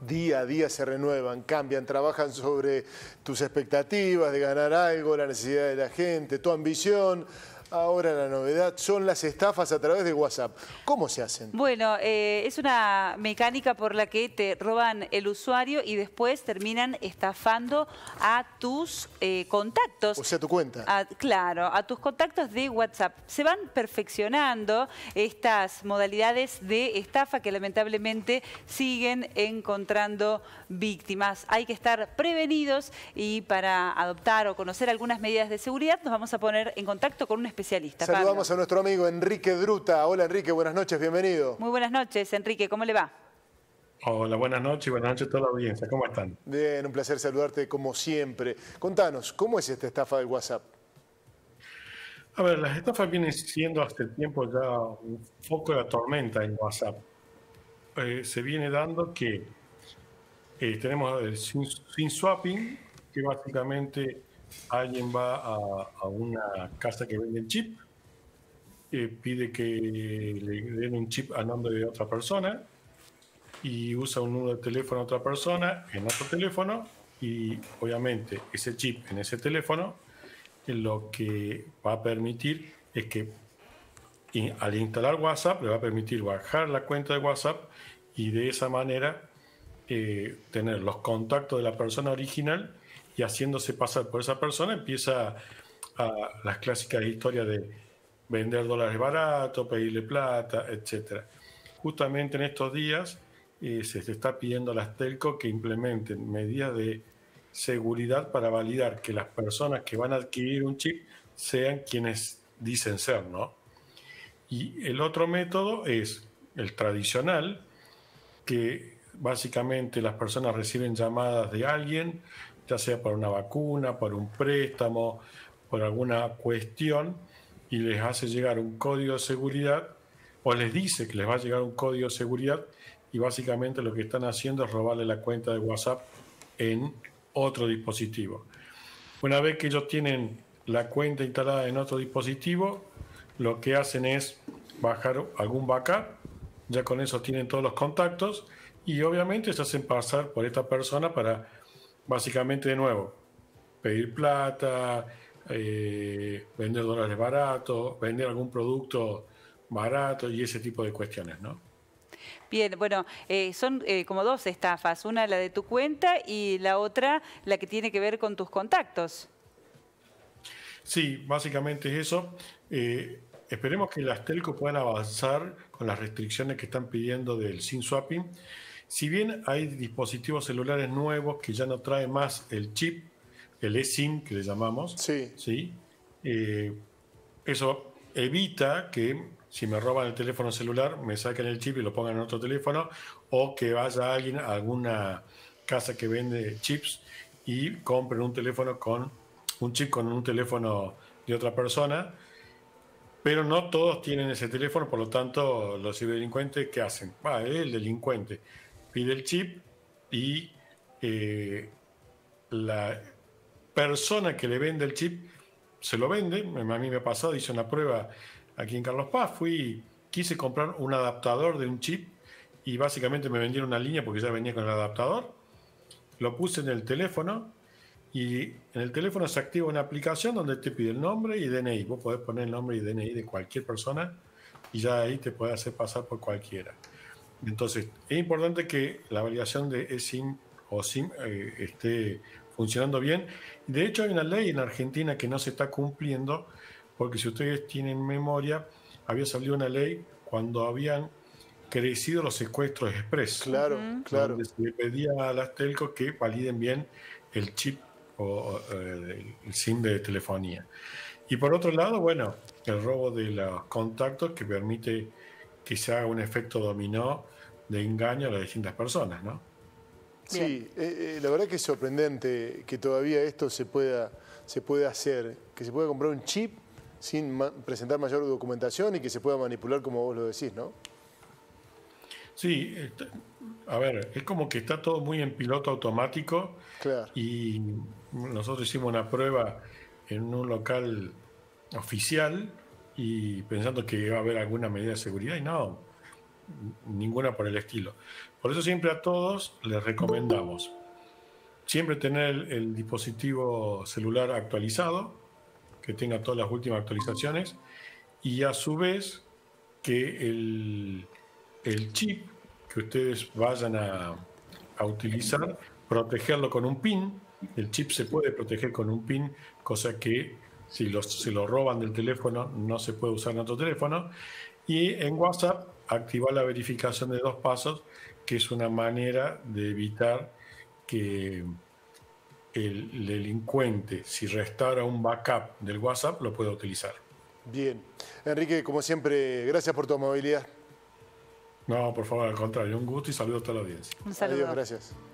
día a día se renuevan, cambian, trabajan sobre tus expectativas de ganar algo, la necesidad de la gente, tu ambición. Ahora la novedad son las estafas a través de WhatsApp. ¿Cómo se hacen? Bueno, es una mecánica por la que te roban el usuario y después terminan estafando a tus contactos. O sea, tu cuenta. Claro, a tus contactos de WhatsApp. Se van perfeccionando estas modalidades de estafa que lamentablemente siguen encontrando víctimas. Hay que estar prevenidos y para adoptar o conocer algunas medidas de seguridad nos vamos a poner en contacto con un especialista. Saludamos Pablo. a nuestro amigo Enrique Druta. Hola Enrique, buenas noches, bienvenido. Muy buenas noches, Enrique, ¿cómo le va? Hola, buenas noches a toda la audiencia. ¿Cómo están? Bien, un placer saludarte como siempre. Contanos, ¿cómo es esta estafa del WhatsApp? A ver, las estafas vienen siendo hace tiempo ya un foco de la tormenta en WhatsApp. Se viene dando que tenemos el SIM swapping, que básicamente alguien va a una casa que vende chip, pide que le den un chip a nombre de otra persona y usa un número de teléfono de otra persona en otro teléfono y obviamente ese chip en ese teléfono lo que va a permitir es que al instalar WhatsApp le va a permitir bajar la cuenta de WhatsApp y de esa manera tener los contactos de la persona original y haciéndose pasar por esa persona empieza a las clásicas historias de vender dólares baratos, pedirle plata, etc. Justamente en estos días se está pidiendo a las telcos que implementen medidas de seguridad para validar que las personas que van a adquirir un chip sean quienes dicen ser, ¿no? Y el otro método es el tradicional, que básicamente las personas reciben llamadas de alguien, ya sea por una vacuna, por un préstamo, por alguna cuestión, y les hace llegar un código de seguridad, o les dice que les va a llegar un código de seguridad, y básicamente lo que están haciendo es robarle la cuenta de WhatsApp en otro dispositivo. Una vez que ellos tienen la cuenta instalada en otro dispositivo, lo que hacen es bajar algún backup, ya con eso tienen todos los contactos, y obviamente se hacen pasar por esta persona para básicamente de nuevo pedir plata, vender dólares baratos, vender algún producto barato y ese tipo de cuestiones, ¿no? Bien, bueno, son como dos estafas, una la de tu cuenta y la otra la que tiene que ver con tus contactos. Sí, básicamente es eso. Esperemos que las telcos puedan avanzar con las restricciones que están pidiendo del SIM swapping. Si bien hay dispositivos celulares nuevos que ya no traen más el chip, el eSIM que le llamamos, ¿sí? Eso evita que si me roban el teléfono celular me saquen el chip y lo pongan en otro teléfono, o que vaya alguien a alguna casa que vende chips y compren un teléfono con un chip con un teléfono de otra persona. Pero no todos tienen ese teléfono, por lo tanto, los ciberdelincuentes, ¿qué hacen? El delincuente pide el chip y la persona que le vende el chip se lo vende. A mí me ha pasado, hice una prueba aquí en Carlos Paz, quise comprar un adaptador de un chip y básicamente me vendieron una línea porque ya venía con el adaptador. Lo puse en el teléfono y en el teléfono se activa una aplicación donde te pide el nombre y DNI. Vos podés poner el nombre y DNI de cualquier persona y ya ahí te puede hacer pasar por cualquiera. Entonces, es importante que la validación de eSIM o SIM esté funcionando bien. De hecho, hay una ley en Argentina que no se está cumpliendo, porque si ustedes tienen memoria, había salido una ley cuando habían crecido los secuestros express. Claro, claro. Donde se le pedía a las telcos que validen bien el chip o el SIM de telefonía. Y por otro lado, bueno, el robo de los contactos que permite que se haga un efecto dominó de engaño a las distintas personas, ¿no? Sí, la verdad que es sorprendente que todavía esto se pueda hacer, que se pueda comprar un chip sin presentar mayor documentación y que se pueda manipular como vos lo decís, ¿no? Sí, a ver, es como que está todo muy en piloto automático. Claro. Y nosotros hicimos una prueba en un local oficial y pensando que iba a haber alguna medida de seguridad y no. ninguna por el estilo. Por eso siempre a todos les recomendamos siempre tener el dispositivo celular actualizado, que tenga todas las últimas actualizaciones, y a su vez que el chip que ustedes vayan a utilizar, protegerlo con un PIN. El chip se puede proteger con un PIN, cosa que si se lo roban del teléfono no se puede usar en otro teléfono. Y en WhatsApp activar la verificación de 2 pasos, que es una manera de evitar que el delincuente, si restaura un backup del WhatsApp, lo pueda utilizar. Bien. Enrique, como siempre, gracias por tu amabilidad. No, por favor, al contrario, un gusto y saludos a toda la audiencia. Un saludo. Adiós, gracias.